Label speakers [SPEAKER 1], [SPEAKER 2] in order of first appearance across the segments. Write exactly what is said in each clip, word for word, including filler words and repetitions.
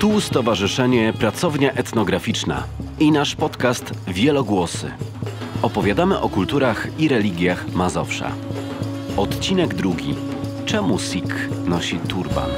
[SPEAKER 1] Tu Stowarzyszenie Pracownia Etnograficzna i nasz podcast Wielogłosy. Opowiadamy o kulturach i religiach Mazowsza. Odcinek drugi. Czemu Sikh nosi turban?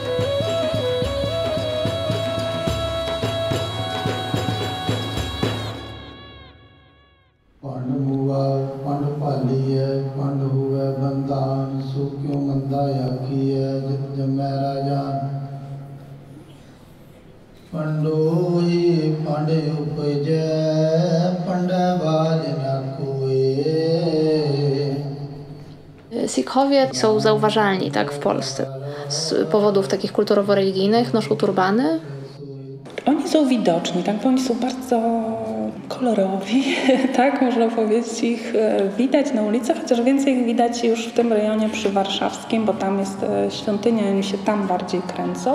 [SPEAKER 2] Sikhowie są zauważalni tak, w Polsce. Z powodów takich kulturowo-religijnych noszą turbany.
[SPEAKER 3] Oni są widoczni, tak? Bo oni są bardzo kolorowi, tak można powiedzieć. Ich widać na ulicy, chociaż więcej ich widać już w tym rejonie przy warszawskim, bo tam jest świątynia i oni się tam bardziej kręcą.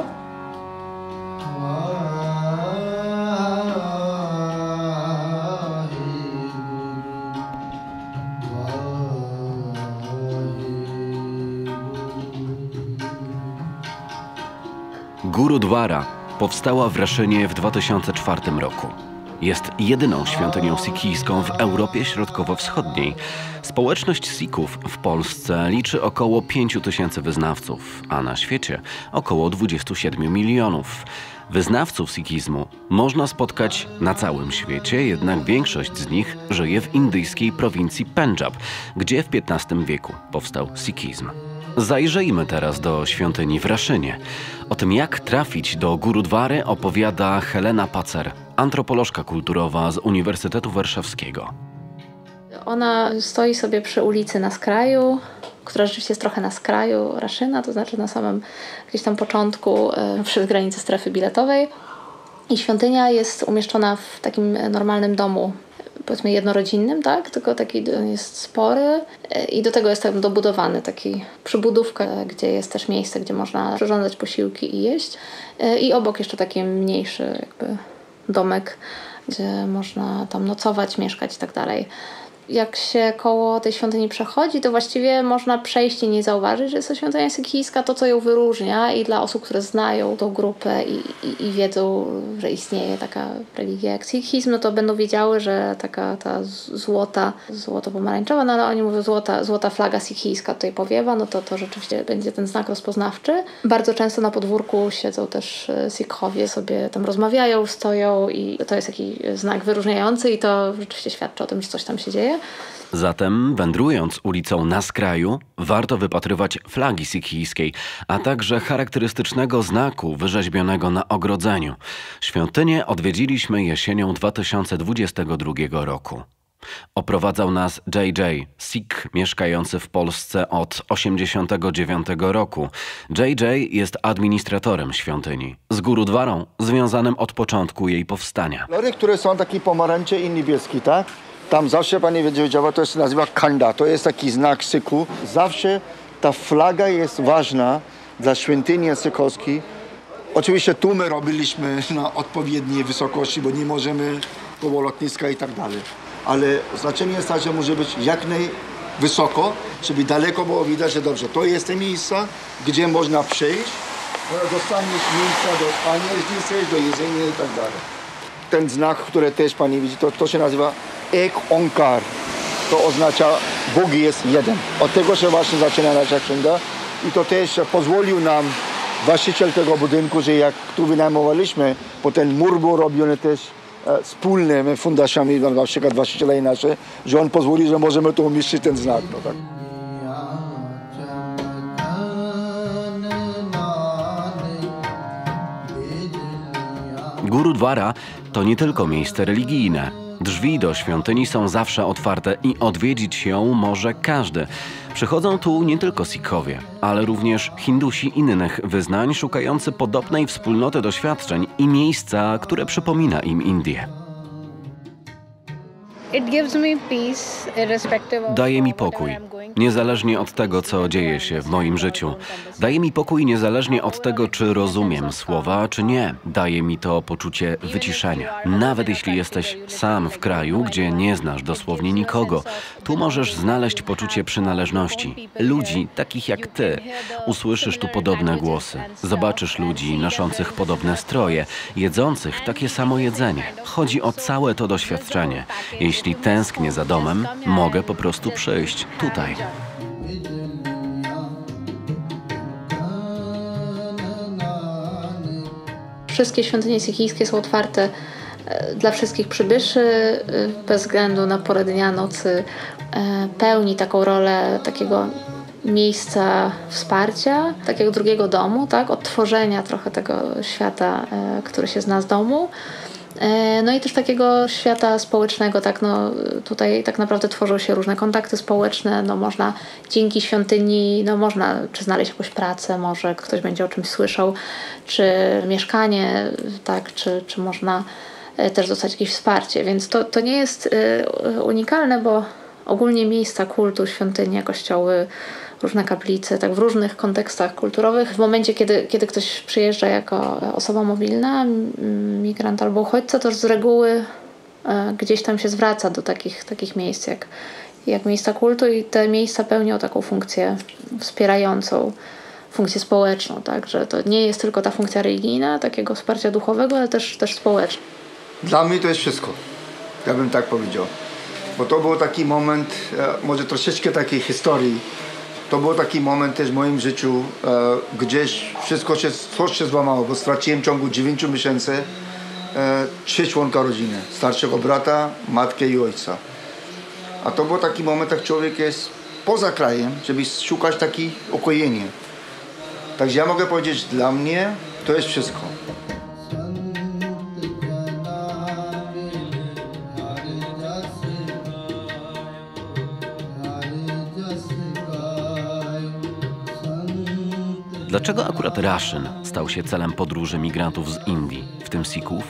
[SPEAKER 1] Gurudwara powstała w Raszynie w dwa tysiące czwartym roku. Jest jedyną świątynią sikijską w Europie Środkowo-Wschodniej. Społeczność Sikhów w Polsce liczy około pięć tysięcy wyznawców, a na świecie około dwadzieścia siedem milionów. Wyznawców sikizmu można spotkać na całym świecie, jednak większość z nich żyje w indyjskiej prowincji Pendżab, gdzie w piętnastym wieku powstał sikizm. Zajrzyjmy teraz do świątyni w Raszynie. O tym, jak trafić do Gurudwary, opowiada Helena Pacer, antropolożka kulturowa z Uniwersytetu Warszawskiego.
[SPEAKER 2] Ona stoi sobie przy ulicy na skraju, która rzeczywiście jest trochę na skraju Raszyna, to znaczy na samym gdzieś tam początku przy granicy strefy biletowej. I świątynia jest umieszczona w takim normalnym domu, powiedzmy jednorodzinnym, tak? Tylko taki jest spory i do tego jest tam dobudowany taki przybudówka, gdzie jest też miejsce, gdzie można przyrządzać posiłki i jeść. I obok jeszcze taki mniejszy jakby domek, gdzie można tam nocować, mieszkać i tak dalej. Jak się koło tej świątyni przechodzi, to właściwie można przejść i nie zauważyć, że jest to świątynia sikijska, to co ją wyróżnia i dla osób, które znają tą grupę i, i, i wiedzą, że istnieje taka religia jak sikhizm, no to będą wiedziały, że taka ta złota, złoto-pomarańczowa, no ale oni mówią złota, złota flaga sikhijska tutaj powiewa, no to to rzeczywiście będzie ten znak rozpoznawczy. Bardzo często na podwórku siedzą też Sikhowie, sobie tam rozmawiają, stoją i to jest jakiś znak wyróżniający i to rzeczywiście świadczy o tym, że coś tam się dzieje.
[SPEAKER 1] Zatem, wędrując ulicą na skraju, warto wypatrywać flagi sikhijskiej, a także charakterystycznego znaku wyrzeźbionego na ogrodzeniu. Świątynię odwiedziliśmy jesienią dwa tysiące dwudziestego drugiego roku. Oprowadzał nas J J, Sikh mieszkający w Polsce od tysiąc dziewięćset osiemdziesiątego dziewiątego roku. J J jest administratorem świątyni, z Gurudwarą związanym od początku jej powstania.
[SPEAKER 4] Kolory, które są takie pomarańcze i niebieskie, tak? Tam zawsze pani wiedziała, to się nazywa khanda, to jest taki znak Sikhu. Zawsze ta flaga jest ważna dla świątyni sykhowskiej. Oczywiście tu my robiliśmy na odpowiedniej wysokości, bo nie możemy koło lotniska i tak dalej. Ale znaczenie jest tak, że może być jak najwysoko, żeby daleko było widać, że dobrze, to jest te miejsca, gdzie można przejść, dostaniesz miejsca do spania, jeśli chcesz, do jedzenia i tak dalej. Ten znak, który też pani widzi, to, to się nazywa Ek Onkar. To oznacza Bóg jest jeden. Od tego się właśnie zaczyna nasza księga. I to też pozwolił nam właściciel tego budynku, że jak tu wynajmowaliśmy, bo ten mur był robiony też e, wspólnymi fundacjami, na przykład właściciela i nasze, że on pozwolił, że możemy tu umieścić ten znak. No tak.
[SPEAKER 1] Gurudwara to nie tylko miejsce religijne. Drzwi do świątyni są zawsze otwarte i odwiedzić ją może każdy. Przychodzą tu nie tylko Sikhowie, ale również Hindusi innych wyznań szukający podobnej wspólnoty doświadczeń i miejsca, które przypomina im Indię.
[SPEAKER 5] Daje mi pokój.
[SPEAKER 1] niezależnie od tego, co dzieje się w moim życiu. Daje mi pokój niezależnie od tego, czy rozumiem słowa, czy nie. Daje mi to poczucie wyciszenia. Nawet jeśli jesteś sam w kraju, gdzie nie znasz dosłownie nikogo, tu możesz znaleźć poczucie przynależności. Ludzi takich jak ty. Usłyszysz tu podobne głosy. Zobaczysz ludzi noszących podobne stroje, jedzących takie samo jedzenie. Chodzi o całe to doświadczenie. Jeśli tęsknię za domem, mogę po prostu przyjść tutaj.
[SPEAKER 2] Wszystkie świątynie sikijskie są otwarte dla wszystkich przybyszy, bez względu na porę dnia, nocy. Pełni taką rolę takiego miejsca wsparcia, takiego drugiego domu, tak? Odtworzenia trochę tego świata, który się zna z domu. No i też takiego świata społecznego, tak, no tutaj tak naprawdę tworzą się różne kontakty społeczne, no można dzięki świątyni, no można czy znaleźć jakąś pracę, może ktoś będzie o czymś słyszał, czy mieszkanie, tak, czy, czy można też dostać jakieś wsparcie, więc to, to nie jest unikalne, bo ogólnie miejsca kultu, świątynie, kościoły, różne kaplice, tak w różnych kontekstach kulturowych. W momencie, kiedy, kiedy ktoś przyjeżdża jako osoba mobilna, migrant albo uchodźca, to z reguły gdzieś tam się zwraca do takich, takich miejsc jak, jak miejsca kultu i te miejsca pełnią taką funkcję wspierającą, funkcję społeczną, tak, że to nie jest tylko ta funkcja religijna, takiego wsparcia duchowego, ale też, też społeczna.
[SPEAKER 4] Dla mnie to jest wszystko, ja bym tak powiedział. Bo to był taki moment, może troszeczkę takiej historii. To był taki moment też w moim życiu, e, gdzieś wszystko się, coś się złamało, bo straciłem w ciągu dziewięciu miesięcy e, trzy członka rodziny. Starszego brata, matkę i ojca. A to był taki moment, jak człowiek jest poza krajem, żeby szukać takiego ukojenia. Także ja mogę powiedzieć, dla mnie to jest wszystko.
[SPEAKER 1] Dlaczego akurat Raszyn stał się celem podróży migrantów z Indii, w tym Sikhów?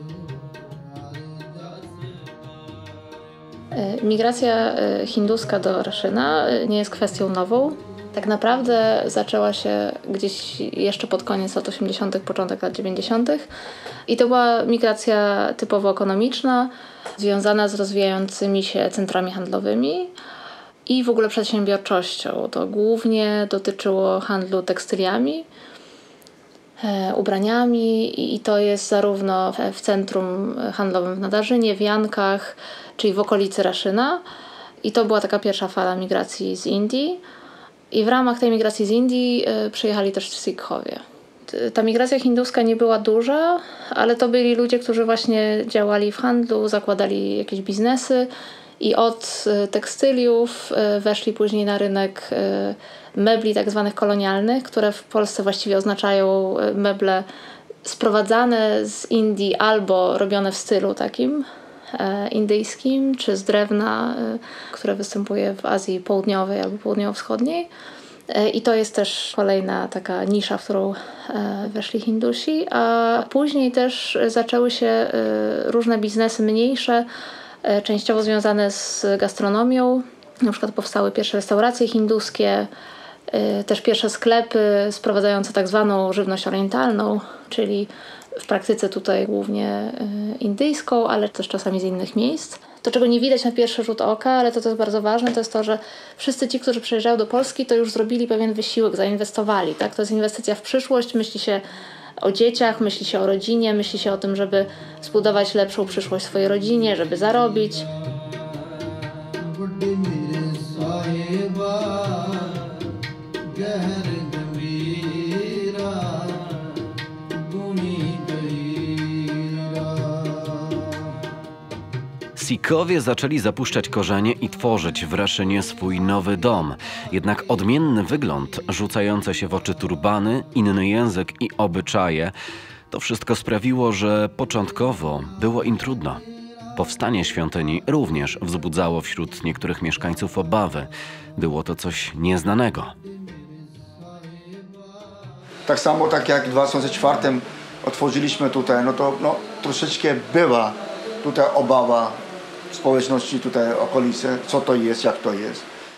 [SPEAKER 2] Migracja hinduska do Raszyna nie jest kwestią nową. Tak naprawdę zaczęła się gdzieś jeszcze pod koniec lat osiemdziesiątych, początek lat dziewięćdziesiątych. I to była migracja typowo ekonomiczna, związana z rozwijającymi się centrami handlowymi i w ogóle przedsiębiorczością. To głównie dotyczyło handlu tekstyliami, e, ubraniami i, i to jest zarówno w, w centrum handlowym w Nadarzynie, w Jankach, czyli w okolicy Raszyna. I to była taka pierwsza fala migracji z Indii. I w ramach tej migracji z Indii e, przyjechali też Sikhowie. Ta migracja hinduska nie była duża, ale to byli ludzie, którzy właśnie działali w handlu, zakładali jakieś biznesy. I od tekstyliów weszli później na rynek mebli tak zwanych kolonialnych, które w Polsce właściwie oznaczają meble sprowadzane z Indii albo robione w stylu takim indyjskim, czy z drewna, które występuje w Azji Południowej albo Południowo-Wschodniej. I to jest też kolejna taka nisza, w którą weszli Hindusi. A później też zaczęły się różne biznesy mniejsze, częściowo związane z gastronomią. Na przykład powstały pierwsze restauracje hinduskie, też pierwsze sklepy sprowadzające tak zwaną żywność orientalną, czyli w praktyce tutaj głównie indyjską, ale też czasami z innych miejsc. To, czego nie widać na pierwszy rzut oka, ale to, co jest bardzo ważne, to jest to, że wszyscy ci, którzy przyjeżdżają do Polski, to już zrobili pewien wysiłek, zainwestowali. Tak? To jest inwestycja w przyszłość, myśli się o dzieciach, myśli się o rodzinie, myśli się o tym, żeby zbudować lepszą przyszłość swojej rodzinie, żeby zarobić.
[SPEAKER 1] Sikhowie zaczęli zapuszczać korzenie i tworzyć w Raszynie swój nowy dom. Jednak odmienny wygląd, rzucające się w oczy turbany, inny język i obyczaje, to wszystko sprawiło, że początkowo było im trudno. Powstanie świątyni również wzbudzało wśród niektórych mieszkańców obawy. Było to coś nieznanego.
[SPEAKER 4] Tak samo tak jak w dwa tysiące czwartym otworzyliśmy tutaj, no to no, troszeczkę była tutaj obawa społeczności tutaj okolicy, co to jest, jak to jest.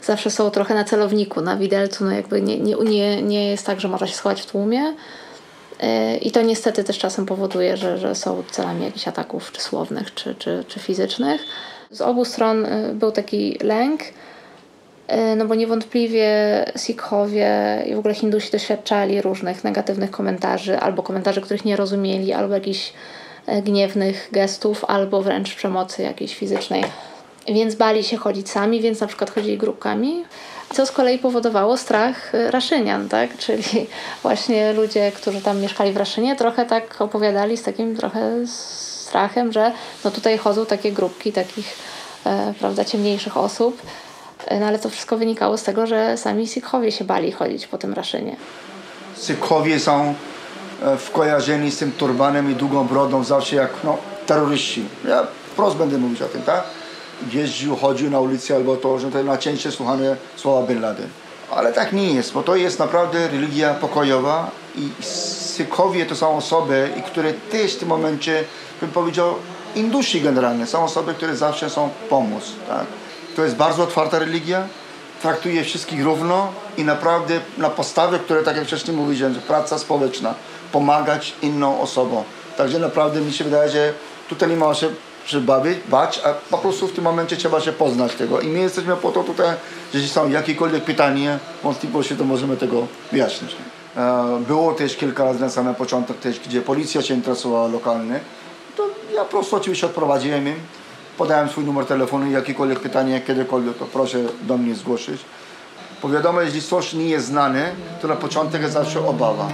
[SPEAKER 2] zawsze są trochę na celowniku, na widelcu, no jakby nie, nie, nie, nie jest tak, że można się schować w tłumie. I to niestety też czasem powoduje, że, że są celami jakichś ataków czy słownych, czy, czy, czy fizycznych. Z obu stron był taki lęk, no bo niewątpliwie Sikhowie i w ogóle Hindusi doświadczali różnych negatywnych komentarzy, albo komentarzy, których nie rozumieli, albo jakichś gniewnych gestów, albo wręcz przemocy jakiejś fizycznej. Więc bali się chodzić sami, więc na przykład chodzili grupkami, co z kolei powodowało strach Raszynian, tak? Czyli właśnie ludzie, którzy tam mieszkali w Raszynie, trochę tak opowiadali z takim trochę strachem, że no tutaj chodzą takie grupki takich e, prawda, ciemniejszych osób, no ale to wszystko wynikało z tego, że sami Sikhowie się bali chodzić po tym Raszynie.
[SPEAKER 4] Sikhowie są wkojarzeni z tym turbanem i długą brodą zawsze jak no, terroryści. Ja wprost będę mówić o tym, tak? Jeździł, chodził na ulicy albo to, że to najczęściej słuchane słowa Bin Laden. Ale tak nie jest, bo to jest naprawdę religia pokojowa i Sikhowie to są osoby, które też w tym momencie, bym powiedział, Indusi generalnie, są osoby, które zawsze są pomóc, tak? To jest bardzo otwarta religia, traktuje wszystkich równo i naprawdę na podstawie, które tak jak wcześniej mówiłem, że praca społeczna, pomagać inną osobom. Także naprawdę mi się wydaje, że tutaj nie ma się że bawić, bać, a po prostu w tym momencie trzeba się poznać tego. I my jesteśmy po to tutaj, że jeśli są jakiekolwiek pytania, wątpliwości, to możemy tego wyjaśnić. Było też kilka razy na samym początku, też, gdzie policja się interesowała lokalnie, to ja po prostu oczywiście odprowadziłem im, podałem swój numer telefonu, jakiekolwiek pytanie, kiedykolwiek, to proszę do mnie zgłosić. Bo wiadomo, jeśli coś nie jest znane, to na początek jest zawsze obawa.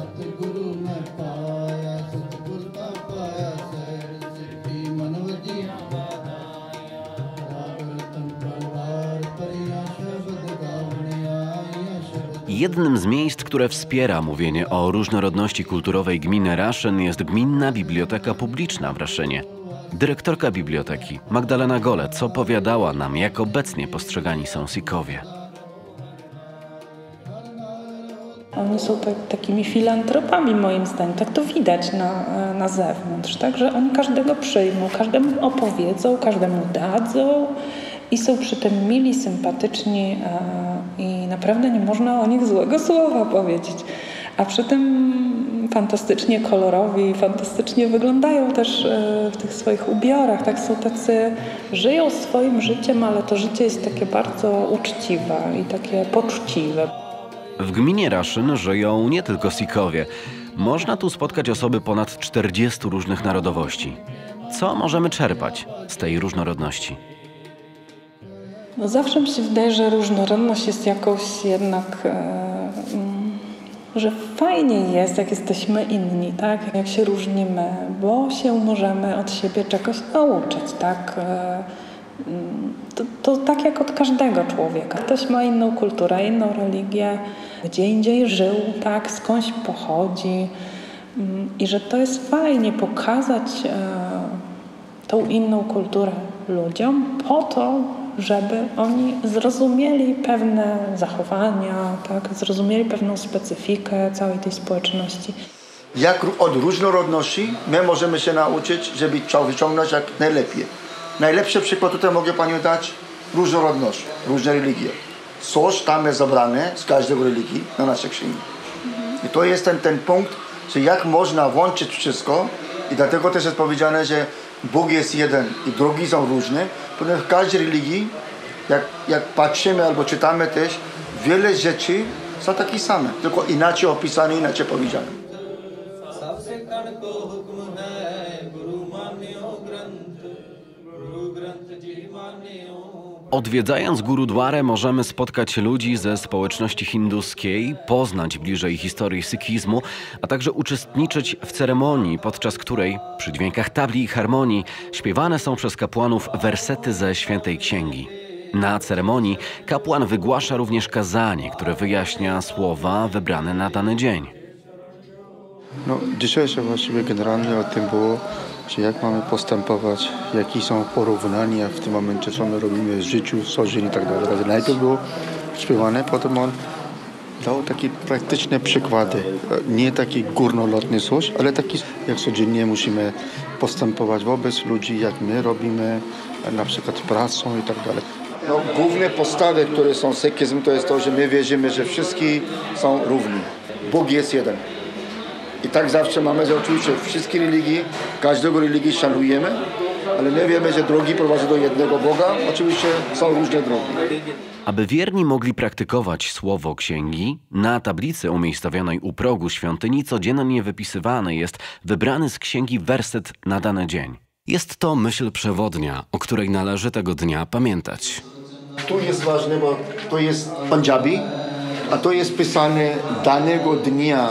[SPEAKER 1] Jednym z miejsc, które wspiera mówienie o różnorodności kulturowej gminy Raszyn, jest Gminna Biblioteka Publiczna w Raszynie. Dyrektorka biblioteki Magdalena Golec opowiadała nam, jak obecnie postrzegani są Sikhowie.
[SPEAKER 3] Oni są tak, takimi filantropami moim zdaniem, tak to widać na, na zewnątrz, tak, że oni każdego przyjmą, każdemu opowiedzą, każdemu dadzą i są przy tym mili, sympatyczni e, i naprawdę nie można o nich złego słowa powiedzieć. A przy tym fantastycznie kolorowi, fantastycznie wyglądają też e, w tych swoich ubiorach, tak, są tacy, żyją swoim życiem, ale to życie jest takie bardzo uczciwe i takie poczciwe.
[SPEAKER 1] W gminie Raszyn żyją nie tylko Sikhowie. Można tu spotkać osoby ponad czterdziestu różnych narodowości. Co możemy czerpać z tej różnorodności?
[SPEAKER 3] No zawsze mi się wydaje, że różnorodność jest jakąś jednak, e, że fajnie jest, jak jesteśmy inni, tak? Jak się różnimy, bo się możemy od siebie czegoś nauczyć, tak? E, to, to tak jak od każdego człowieka. Ktoś ma inną kulturę, inną religię, gdzie indziej żył, tak? Skądś pochodzi i że to jest fajnie pokazać e, tą inną kulturę ludziom po to, żeby oni zrozumieli pewne zachowania, tak? Zrozumieli pewną specyfikę całej tej społeczności.
[SPEAKER 4] Jak od różnorodności my możemy się nauczyć, żeby wyciągnąć jak najlepiej. Najlepszy przykład tutaj mogę Panią dać, różnorodność, różne religie. Coś tam jest zabrane z każdej religii na nasze księgi. I to jest ten, ten punkt, że jak można włączyć wszystko i dlatego też jest powiedziane, że Bóg jest jeden i drugi są różne, ponieważ w każdej religii, jak, jak patrzymy albo czytamy też, wiele rzeczy są takie same, tylko inaczej opisane, inaczej powiedziane.
[SPEAKER 1] Odwiedzając Gurudwarę możemy spotkać ludzi ze społeczności hinduskiej, poznać bliżej historii sykhizmu, a także uczestniczyć w ceremonii, podczas której przy dźwiękach tabli i harmonii śpiewane są przez kapłanów wersety ze Świętej Księgi. Na ceremonii kapłan wygłasza również kazanie, które wyjaśnia słowa wybrane na dany dzień.
[SPEAKER 5] No, dzisiejsze właściwie generalnie o tym było, że jak mamy postępować, jakie są porównania w tym momencie, co my robimy w życiu, co dzień i tak dalej. Najpierw było śpiewane, potem on dał takie praktyczne przykłady. Nie taki górnolotny coś, ale taki, jak codziennie musimy postępować wobec ludzi, jak my robimy, na przykład pracą i tak dalej.
[SPEAKER 4] No, główne postawy, które są sikizm, to jest to, że my wierzymy, że wszyscy są równi. Bóg jest jeden. I tak zawsze mamy, że oczywiście wszystkie religii, każdego religii szanujemy, ale my wiemy, że drogi prowadzą do jednego Boga. Oczywiście są różne drogi.
[SPEAKER 1] Aby wierni mogli praktykować słowo księgi, na tablicy umiejscowionej u progu świątyni codziennie wypisywany jest wybrany z księgi werset na dany dzień. Jest to myśl przewodnia, o której należy tego dnia pamiętać.
[SPEAKER 4] Tu jest ważne, bo to jest Punjabi, a to jest pisane danego dnia,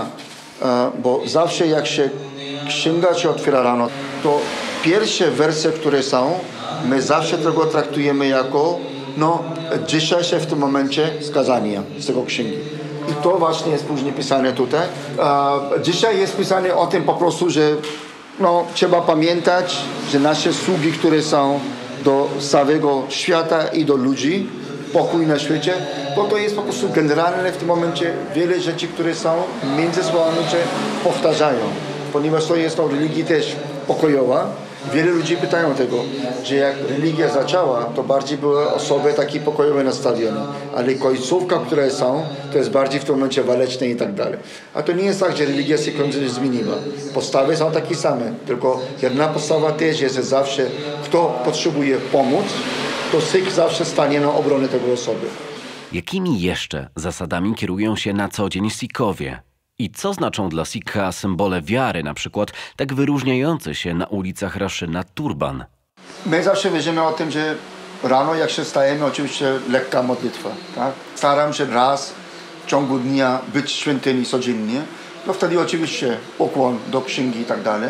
[SPEAKER 4] bo zawsze jak się księga się otwiera rano, to pierwsze wersy, które są, my zawsze tego traktujemy jako no, dzisiejsze w tym momencie skazania z tego księgi. I to właśnie jest później pisane tutaj. Dzisiaj jest pisane o tym po prostu, że no, trzeba pamiętać, że nasze sługi, które są do całego świata i do ludzi, pokój na świecie, to to jest po prostu generalne w tym momencie wiele rzeczy, które są między słowami, że powtarzają. Ponieważ to jest to religia też pokojowa. Wiele ludzi pytają tego, że jak religia zaczęła, to bardziej były osoby takie pokojowe nastawione, ale końcówka, które są, to jest bardziej w tym momencie waleczne i tak dalej. A to nie jest tak, że religia się kończy zmieniła. Postawy są takie same, tylko jedna postawa też jest, że zawsze kto potrzebuje pomóc, to Sikh zawsze stanie na obronę tego osoby.
[SPEAKER 1] Jakimi jeszcze zasadami kierują się na co dzień Sikhowie? I co znaczą dla Sikha symbole wiary, na przykład tak wyróżniający się na ulicach Raszyna turban?
[SPEAKER 4] My zawsze wierzymy o tym, że rano jak się stajemy, oczywiście lekka modlitwa. Tak? Staram się raz w ciągu dnia być w świątyni codziennie. No wtedy oczywiście pokłon do księgi i tak dalej.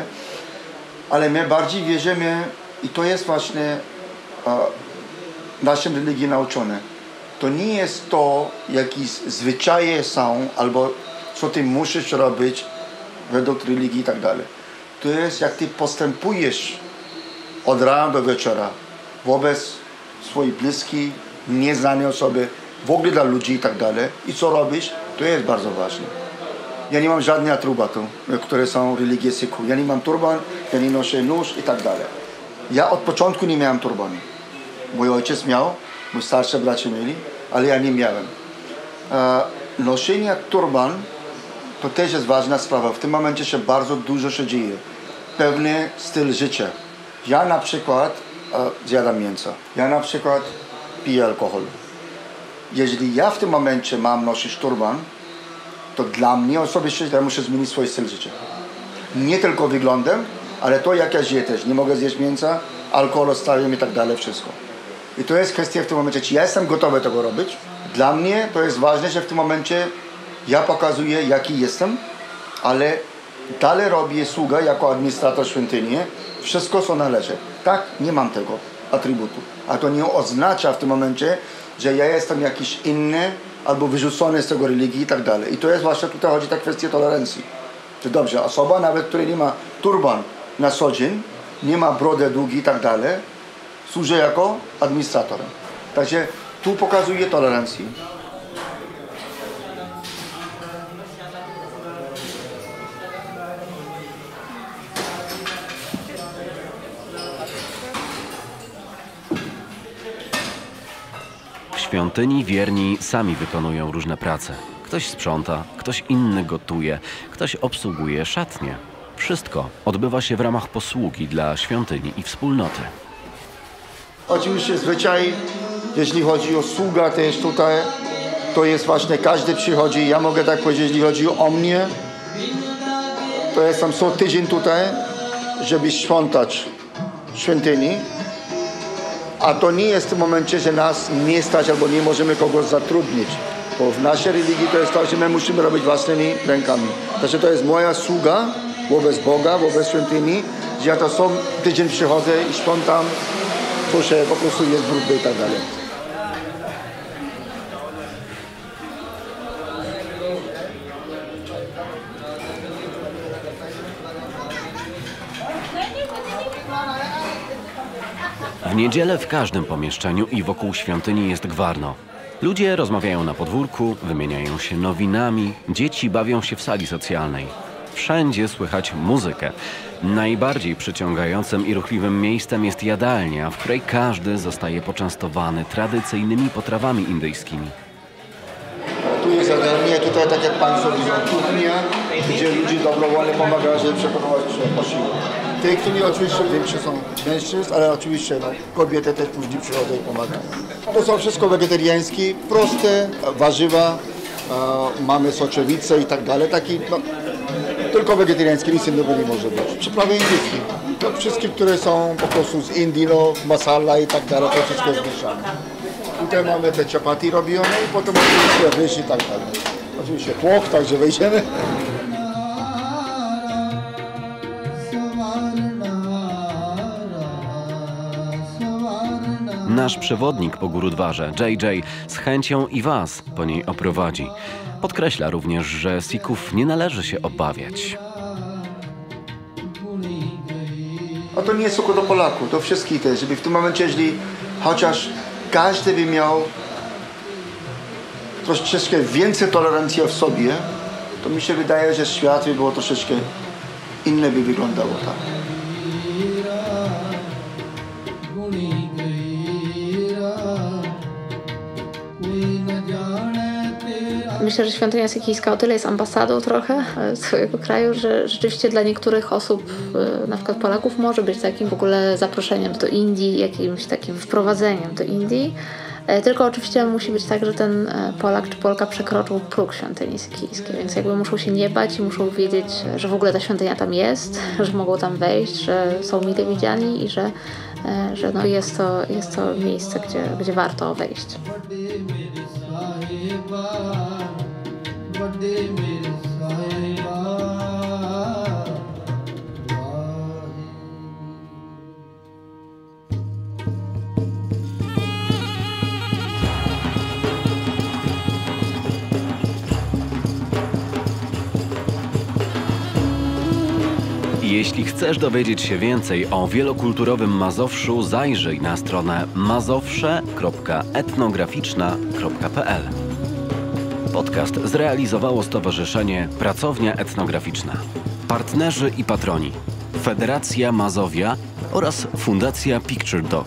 [SPEAKER 4] Ale my bardziej wierzymy, i to jest właśnie e, naszej religii nauczone. To nie jest to, jakieś zwyczaje są, albo co ty musisz robić według religii i tak dalej. To jest, jak ty postępujesz od rana do wieczora wobec swoich bliskich, nieznanej osoby, w ogóle dla ludzi i tak dalej. I co robisz, to jest bardzo ważne. Ja nie mam żadnych atrybutów, które są religie Sikhów. Ja nie mam turban, ja nie noszę nóż i tak dalej. Ja od początku nie miałem turbanu. Mój ojciec miał, mój starszy bracia mieli, ale ja nie miałem. E, noszenie turban to też jest ważna sprawa. W tym momencie się bardzo dużo się dzieje. Pewny styl życia. Ja na przykład e, zjadam mięso. Ja na przykład piję alkohol. Jeżeli ja w tym momencie mam nosić turban, to dla mnie osobiście ja muszę zmienić swój styl życia. Nie tylko wyglądem, ale to jak ja żyję też. Nie mogę zjeść mięsa, alkohol odstawiam i tak dalej, wszystko. I to jest kwestia w tym momencie, czy ja jestem gotowy tego robić. Dla mnie to jest ważne, że w tym momencie ja pokazuję, jaki jestem, ale dalej robię sługa jako administrator świątyni. Wszystko, co należy. Tak, nie mam tego atrybutu. A to nie oznacza w tym momencie, że ja jestem jakiś inny albo wyrzucony z tego religii i tak dalej. I to jest właśnie, tutaj chodzi ta kwestia tolerancji. Że dobrze, osoba nawet, która nie ma turban na co dzień, nie ma brody długi i tak dalej, służy jako administratorem. Także tu pokazuje tolerancję.
[SPEAKER 1] W świątyni wierni sami wykonują różne prace. Ktoś sprząta, ktoś inny gotuje, ktoś obsługuje szatnię. Wszystko odbywa się w ramach posługi dla świątyni i wspólnoty.
[SPEAKER 4] Oczywiście zwyczaj, jeśli chodzi o sługa też tutaj, to jest właśnie każdy przychodzi, ja mogę tak powiedzieć, jeśli chodzi o mnie, to jestem co tydzień tutaj, żeby sprzątać świątyni, a to nie jest w tym momencie, że nas nie stać albo nie możemy kogoś zatrudnić, bo w naszej religii to jest to, że my musimy robić własnymi rękami. Także to jest moja sługa wobec Boga, wobec świątyni, że ja to co tydzień przychodzę i sprzątam, to się po prostu jest brudne i tak dalej.
[SPEAKER 1] W niedzielę w każdym pomieszczeniu i wokół świątyni jest gwarno. Ludzie rozmawiają na podwórku, wymieniają się nowinami, dzieci bawią się w sali socjalnej. Wszędzie słychać muzykę. Najbardziej przyciągającym i ruchliwym miejscem jest jadalnia, w której każdy zostaje poczęstowany tradycyjnymi potrawami indyjskimi.
[SPEAKER 4] Tu jest jadalnia, tutaj tak jak Państwo widzą kuchnia, gdzie ludzie dobrowolnie pomagają, żeby przygotować posiłek. W tej chwili oczywiście większe są mężczyzn, ale oczywiście no, kobiety też później przychodzą i pomagają. To są wszystko wegetariańskie, proste warzywa, e, mamy soczewice i tak dalej. Taki, no, tylko wegetariańskie, nic innego nie może być. Przyprawy indyjskie, to wszystkie, które są po prostu z Indii, no, masala i tak dalej, to wszystko jest mieszane. Tutaj mamy te chapati robione i potem oczywiście ryż i tak dalej. Oczywiście płoch, także wejdziemy.
[SPEAKER 1] Nasz przewodnik po Gurudwarze, J J, z chęcią i Was po niej oprowadzi. Podkreśla również, że Sikhów nie należy się obawiać.
[SPEAKER 4] A to nie jest tylko do Polaków, do wszystkich też, żeby w tym momencie, jeżeli chociaż każdy by miał troszeczkę więcej tolerancji w sobie, to mi się wydaje, że świat by było troszeczkę inne by wyglądało, tak?
[SPEAKER 2] Myślę, że świątynia sikijska o tyle jest ambasadą trochę swojego kraju, że rzeczywiście dla niektórych osób, na przykład Polaków, może być takim w ogóle zaproszeniem do Indii, jakimś takim wprowadzeniem do Indii. Tylko oczywiście musi być tak, że ten Polak czy Polka przekroczył próg świątyni sikijskiej, więc jakby muszą się nie bać i muszą wiedzieć, że w ogóle ta świątynia tam jest, że mogą tam wejść, że są mile widziani i że, że no jest, to, jest to miejsce, gdzie, gdzie warto wejść.
[SPEAKER 1] Jeśli chcesz dowiedzieć się więcej o wielokulturowym Mazowszu, zajrzyj na stronę mazowsze kropka etnograficzna kropka p l. Podcast zrealizowało Stowarzyszenie Pracownia Etnograficzna. Partnerzy i patroni: Federacja Mazowia oraz Fundacja Picture Doc.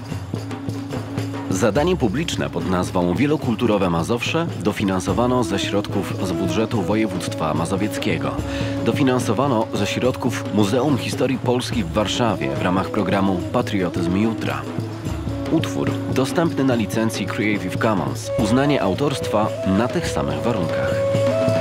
[SPEAKER 1] Zadanie publiczne pod nazwą Wielokulturowe Mazowsze dofinansowano ze środków z budżetu województwa mazowieckiego. Dofinansowano ze środków Muzeum Historii Polski w Warszawie w ramach programu Patriotyzm Jutra. Utwór dostępny na licencji Creative Commons. Uznanie autorstwa na tych samych warunkach.